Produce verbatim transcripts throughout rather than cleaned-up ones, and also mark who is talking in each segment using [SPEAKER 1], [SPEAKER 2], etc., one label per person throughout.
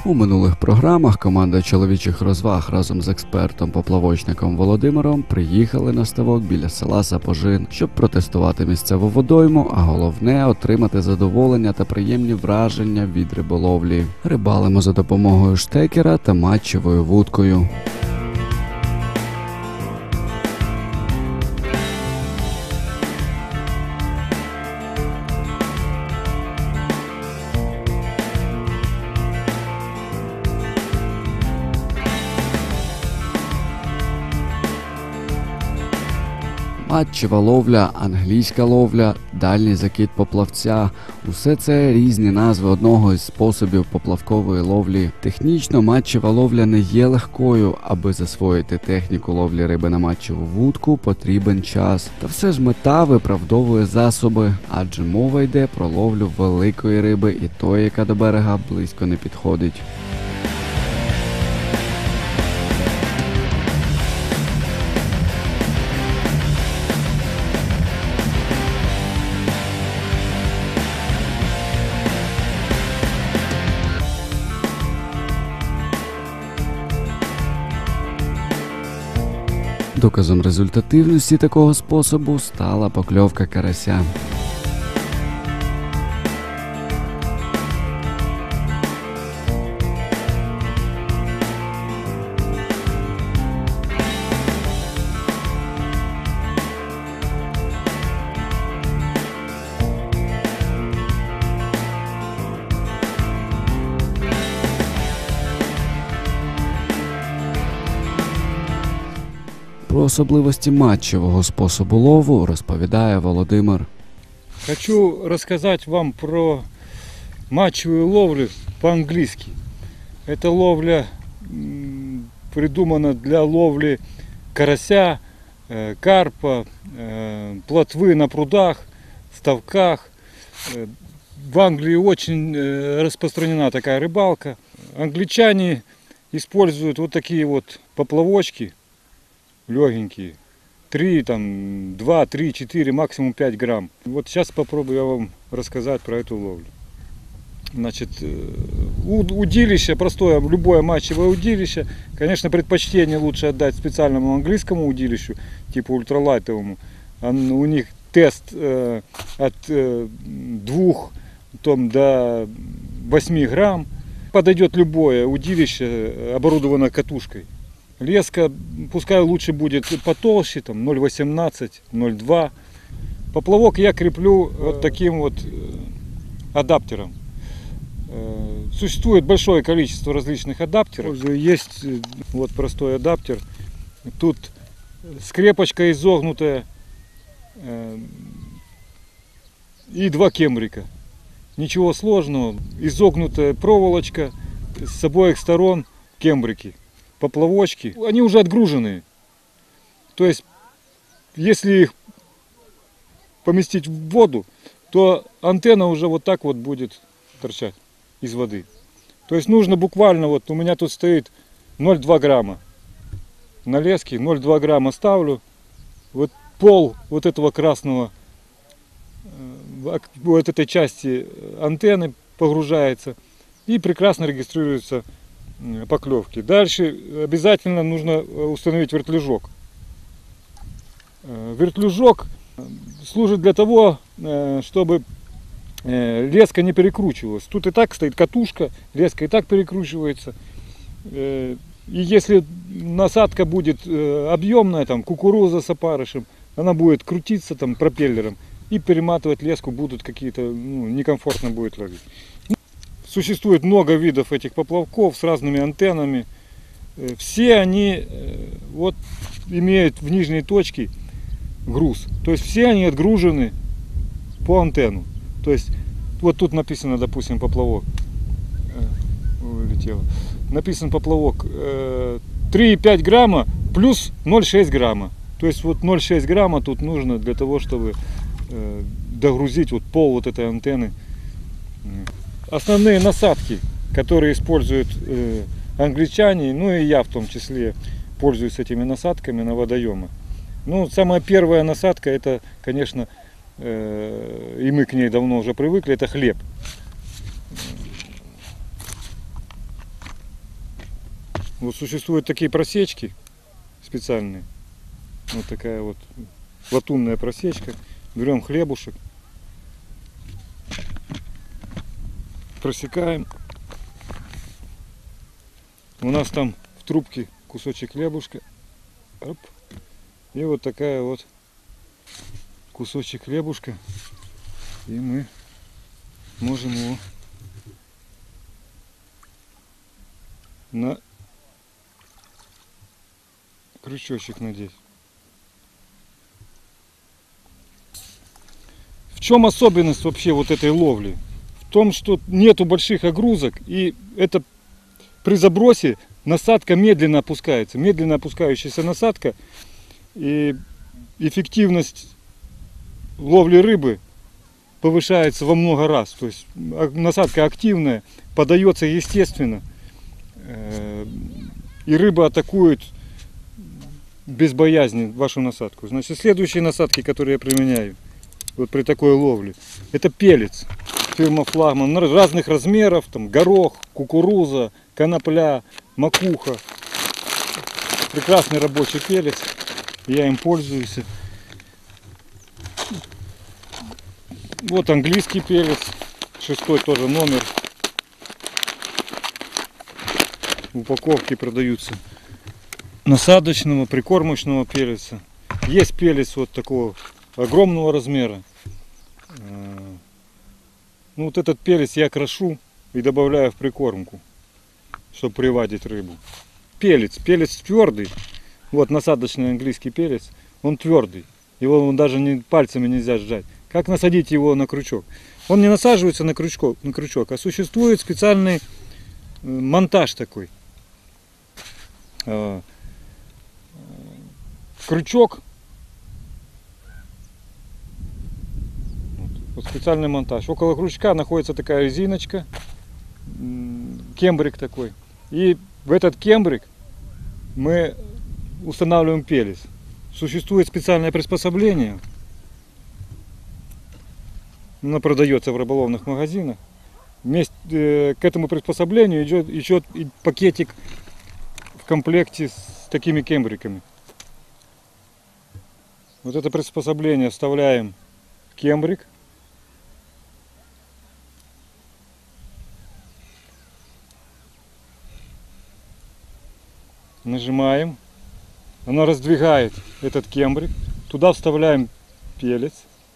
[SPEAKER 1] У минулих програмах команда чоловічих розваг разом з експертом-поплавочником Володимиром приїхали на ставок біля села Сапожин, щоб протестувати місцеву водойму, а головне – отримати задоволення та приємні враження від риболовлі. Рибалимо за допомогою штекера та матчевою вудкою. Матчева ловля, англійська ловля, дальній закид поплавця – усе це різні назви одного із способів поплавкової ловлі. Технічно матчева ловля не є легкою, аби засвоїти техніку ловлі риби на матчеву вудку потрібен час. Та все ж мета виправдовує засоби, адже мова йде про ловлю великої риби і тої, яка до берега близько не підходить. Доказом результативності такого способу стала покльовка карася. Про особливості матчевого способу лову розповідає Володимир.
[SPEAKER 2] Хочу рассказать вам про матчевую ловлю по-английски. Эта ловля придумана для ловли карася, карпа, плотвы на прудах, ставках. В Англии очень распространена такая рыбалка. Англичане используют вот такие вот поплавочки. Легенькие, три, там, два, три, четыре, максимум пять грамм. Вот сейчас попробую я вам рассказать про эту ловлю. Значит, удилище, простое, любое матчевое удилище, конечно, предпочтение лучше отдать специальному английскому удилищу, типа ультралайтовому. У них тест э, от э, двух там, до восьми грамм. Подойдет любое удилище, оборудовано катушкой. Леска, пускай лучше будет потолще, там ноль восемнадцать, ноль два. Поплавок я креплю вот таким вот адаптером. Существует большое количество различных адаптеров. Есть вот простой адаптер. Тут скрепочка изогнутая и два кембрика. Ничего сложного. Изогнутая проволочка, с обоих сторон кембрики. Поплавочки, они уже отгруженные. То есть, если их поместить в воду, то антенна уже вот так вот будет торчать из воды. То есть нужно буквально, вот у меня тут стоит ноль целых два грамма на леске, ноль целых два грамма ставлю. Вот пол вот этого красного, вот этой части антенны погружается и прекрасно регистрируется поклевки. Дальше обязательно нужно установить вертлюжок. Вертлюжок служит для того, чтобы леска не перекручивалась. Тут и так стоит катушка, леска и так перекручивается. И если насадка будет объемная, там кукуруза с опарышем, она будет крутиться там пропеллером и перематывать леску будут какие-то, ну, некомфортно будет ловить. Существует много видов этих поплавков с разными антеннами. Все они вот имеют в нижней точке груз. То есть все они отгружены по антенну. То есть вот тут написано, допустим, поплавок. Вылетело. Написан поплавок три и пять грамма плюс ноль целых шесть грамма. То есть вот ноль целых шесть грамма тут нужно для того, чтобы догрузить вот пол вот этой антенны. Основные насадки, которые используют э, англичане, ну и я в том числе, пользуюсь этими насадками на водоемы. Ну, самая первая насадка, это, конечно, э, и мы к ней давно уже привыкли, это хлеб. Вот существуют такие просечки специальные. Вот такая вот латунная просечка. Берем хлебушек, просекаем. У нас там в трубке кусочек хлебушка. Оп. И вот такая вот кусочек хлебушка. И мы можем его на крючочек надеть. В чем особенность вообще вот этой ловли? В том, что нету больших огрузок, и это при забросе насадка медленно опускается. Медленно опускающаяся насадка, и эффективность ловли рыбы повышается во много раз. То есть насадка активная, подается естественно, и рыба атакует без боязни вашу насадку. Значит, следующие насадки, которые я применяю вот при такой ловле, это пелец. Фирма Флагман разных размеров, там горох, кукуруза, конопля, макуха. Прекрасный рабочий пелец, я им пользуюсь. Вот английский пелец, шестой тоже номер. В упаковке продаются насадочного, прикормочного пелеца. Есть пелец вот такого огромного размера. Ну, вот этот пелец я крошу и добавляю в прикормку, чтобы приводить рыбу. Пелец, пелец твердый. Вот насадочный английский пелец, он твердый. Его даже не, пальцами нельзя сжать. Как насадить его на крючок? Он не насаживается на крючок, на крючок, а существует специальный монтаж такой. Крючок. Вот специальный монтаж. Около крючка находится такая резиночка, кембрик такой. И в этот кембрик мы устанавливаем пелец. Существует специальное приспособление. Оно продается в рыболовных магазинах. Вместе э, к этому приспособлению идет, идет пакетик в комплекте с такими кембриками. Вот это приспособление вставляем в кембрик. Нажимаем. Оно раздвигает этот кембрик. Туда вставляем пелец.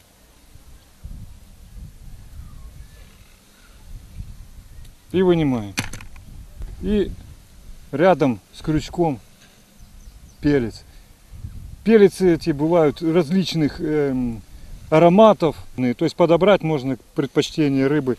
[SPEAKER 2] И вынимаем. И рядом с крючком пелец. Пелецы эти бывают различных эм, ароматов. То есть подобрать можно предпочтение рыбы.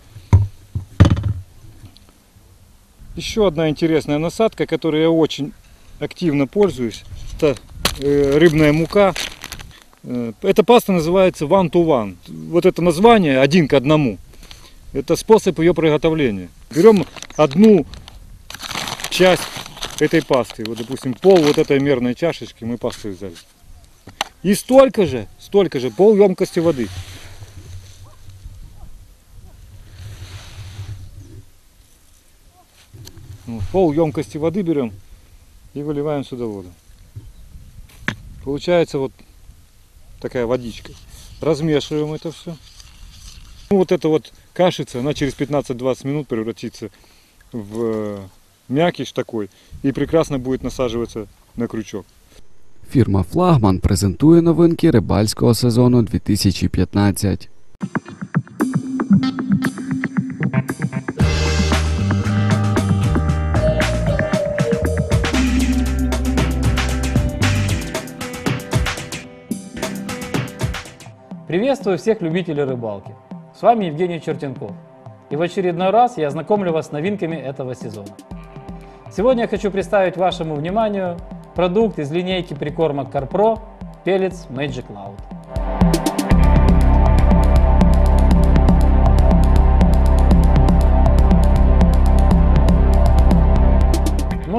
[SPEAKER 2] Еще одна интересная насадка, которой я очень активно пользуюсь. Это э, рыбная мука. Э, эта паста называется one to one. Вот это название один к одному. Это способ ее приготовления. Берем одну часть этой пасты. Вот, допустим, пол вот этой мерной чашечки мы пасты взяли. И столько же, столько же, пол емкости воды. Пол емкости воды берем и выливаем сюда воду. Получается вот такая водичка. Размешиваем это все. Ну, вот эта вот кашица, она через пятнадцать-двадцать минут превратится в мякиш такой і прекрасно буде насаджуватися на крючок.
[SPEAKER 1] Фірма Флагман презентує новинки рибальського сезону дві тисячі п'ятнадцять.
[SPEAKER 3] Приветствую всех любителей рыбалки. С вами Евгений Чертенков. И в очередной раз я знакомлю вас с новинками этого сезона. Сегодня я хочу представить вашему вниманию продукт из линейки прикормок CarPro пелец Magic Loud.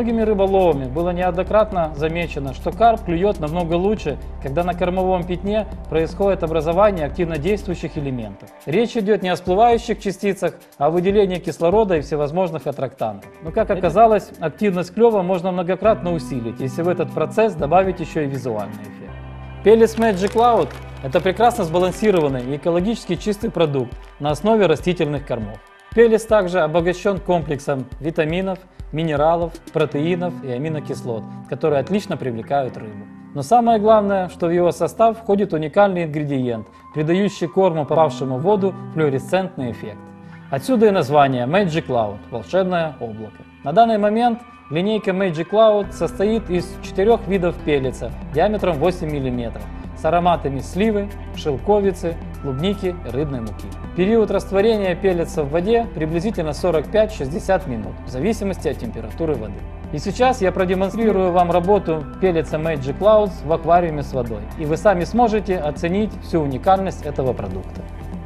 [SPEAKER 3] Многими рыболовами было неоднократно замечено, что карп клюет намного лучше, когда на кормовом пятне происходит образование активно действующих элементов. Речь идет не о всплывающих частицах, а о выделении кислорода и всевозможных аттрактантов. Но, как оказалось, активность клёва можно многократно усилить, если в этот процесс добавить еще и визуальный эффект. Pellets Magic Cloud – это прекрасно сбалансированный и экологически чистый продукт на основе растительных кормов. Pellets также обогащен комплексом витаминов, минералов, протеинов и аминокислот, которые отлично привлекают рыбу. Но самое главное, что в его состав входит уникальный ингредиент, придающий корму, попавшему в воду, флуоресцентный эффект. Отсюда и название Magic Cloud – волшебное облако. На данный момент линейка Magic Cloud состоит из четырех видов пеллетса диаметром восемь миллиметров с ароматами сливы, шелковицы, клубники и рыбной муки. Период растворения пеллетса в воде приблизительно сорок пять — шестьдесят минут, в зависимости от температуры воды. И сейчас я продемонстрирую вам работу пеллетса Magic Clouds в аквариуме с водой, и вы сами сможете оценить всю уникальность этого продукта.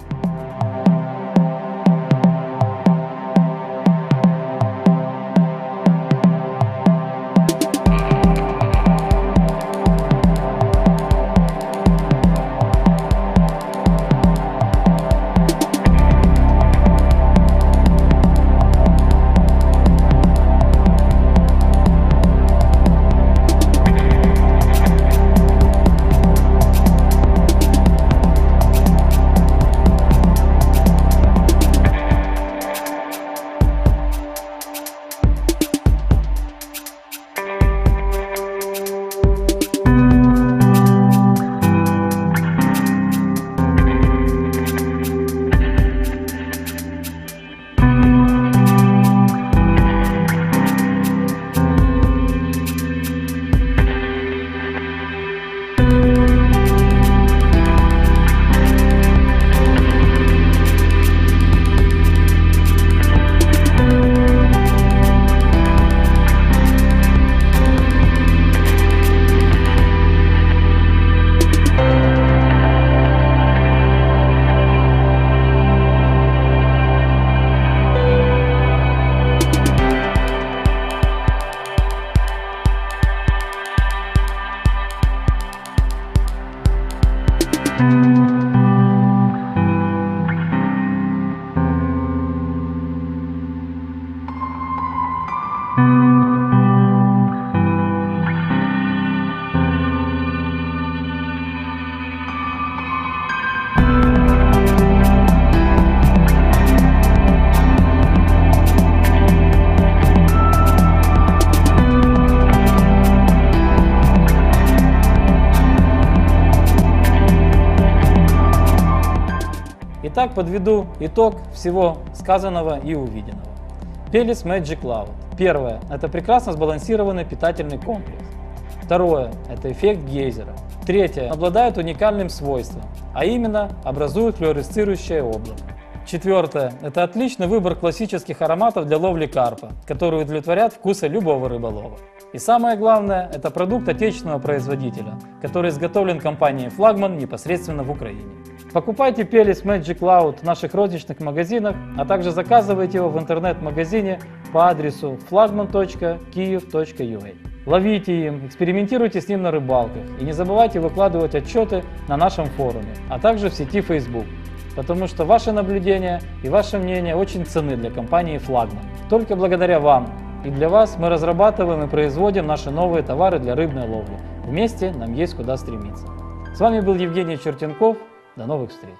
[SPEAKER 3] Итак, подведу итог всего сказанного и увиденного. Pellets Magic Cloud. Первое – это прекрасно сбалансированный питательный комплекс. Второе – это эффект гейзера. Третье – обладает уникальным свойством, а именно образует флуоресцирующее облако. Четвертое – это отличный выбор классических ароматов для ловли карпа, которые удовлетворят вкусы любого рыболова. И самое главное – это продукт отечественного производителя, который изготовлен компанией «Флагман» непосредственно в Украине. Покупайте Pellets Magic Cloud в наших розничных магазинах, а также заказывайте его в интернет-магазине по адресу флагман точка киев точка ю а. Ловите им, экспериментируйте с ним на рыбалках и не забывайте выкладывать отчеты на нашем форуме, а также в сети Facebook, потому что ваши наблюдения и ваше мнение очень ценны для компании «Флагман». Только благодаря вам и для вас мы разрабатываем и производим наши новые товары для рыбной ловли. Вместе нам есть куда стремиться. С вами был Евгений Чертенков. До новых встреч!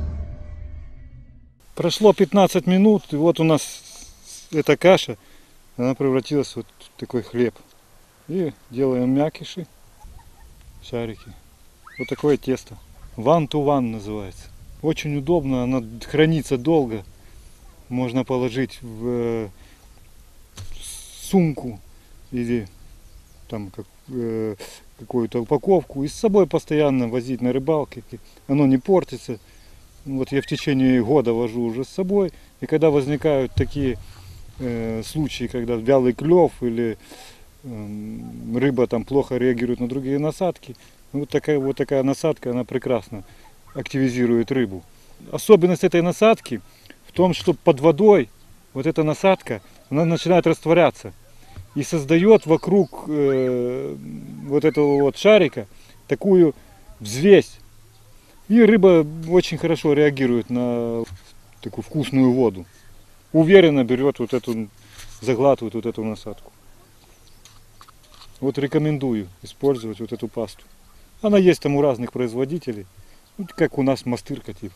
[SPEAKER 2] Прошло пятнадцать минут, и вот у нас эта каша она превратилась вот в такой хлеб. И делаем мякиши, шарики. Вот такое тесто. One to one называется. Очень удобно, она хранится долго. Можно положить в сумку или там как, э, какую-то упаковку и с собой постоянно возить на рыбалке. Оно не портится. Вот я в течение года вожу уже с собой. И когда возникают такие э, случаи, когда вялый клев или э, рыба там плохо реагирует на другие насадки, вот такая вот такая насадка, она прекрасно активизирует рыбу. Особенность этой насадки в том, что под водой вот эта насадка, она начинает растворяться и создает вокруг э, вот этого вот шарика такую взвесь. И рыба очень хорошо реагирует на такую вкусную воду. Уверенно берет вот эту, заглатывает вот эту насадку. Вот рекомендую использовать вот эту пасту. Она есть там у разных производителей, ну, как у нас мастырка типа.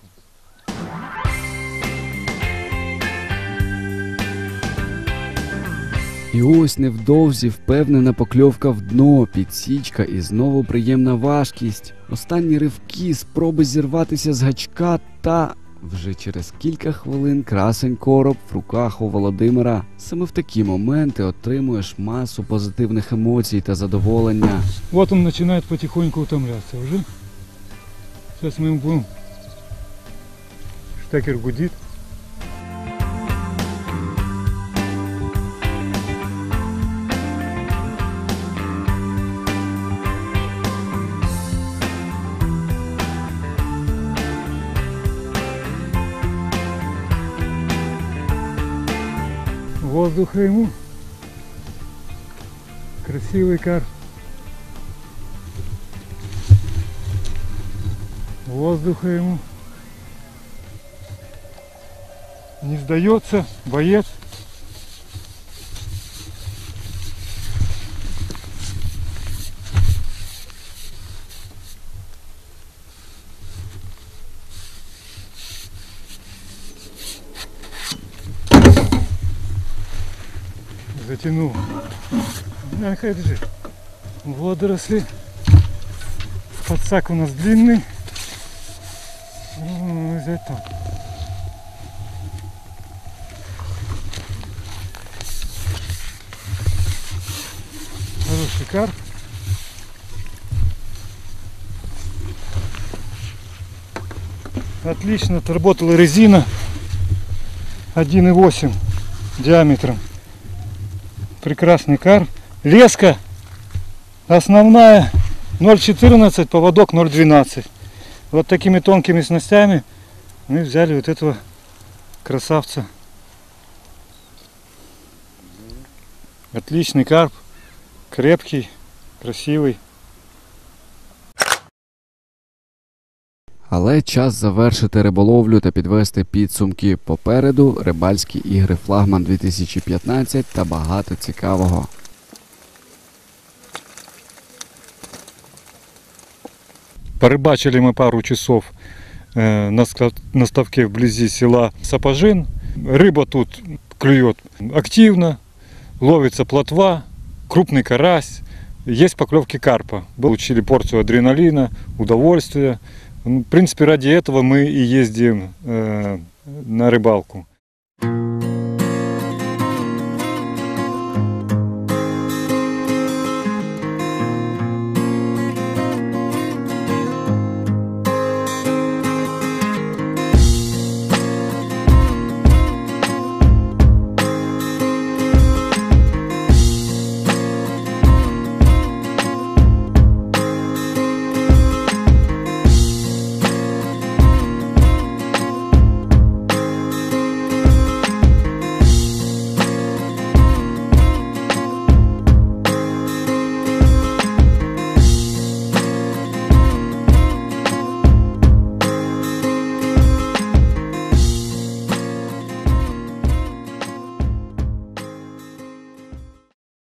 [SPEAKER 1] І ось невдовзі впевнена покльовка в дно, підсічка і знову приємна важкість. Останні ривки, спроби зірватися з гачка та вже через кілька хвилин красень короб в руках у Володимира. Саме в такі моменти отримуєш масу позитивних емоцій та задоволення.
[SPEAKER 2] Вот он начинает потихоньку утомляться уже. Сейчас мы ему будем... Штекер гудит. Воздуха ему. Красивый карп. Воздуха ему. Не сдается, боец. Затянул. Нахай держи. Водоросли. Подсак у нас длинный. Ну, взять там. Хороший карп. Отлично отработала резина один и восемь диаметром. Прекрасный карп. Леска основная ноль четырнадцать, поводок ноль двенадцать. Вот такими тонкими снастями мы взяли вот этого красавца. Отличный карп, крепкий, красивый.
[SPEAKER 1] Але час завершити риболовлю та підвести підсумки. Попереду рибальські ігри «Флагман дві тисячі п'ятнадцять» та багато цікавого.
[SPEAKER 2] Порыбачили мы пару часов э, на, на ставке вблизи села Сапожин. Рыба тут клюет активно, ловится плотва, крупный карась, есть поклевки карпа. Получили порцию адреналина, удовольствия. В принципе, ради этого мы и ездим э, на рыбалку.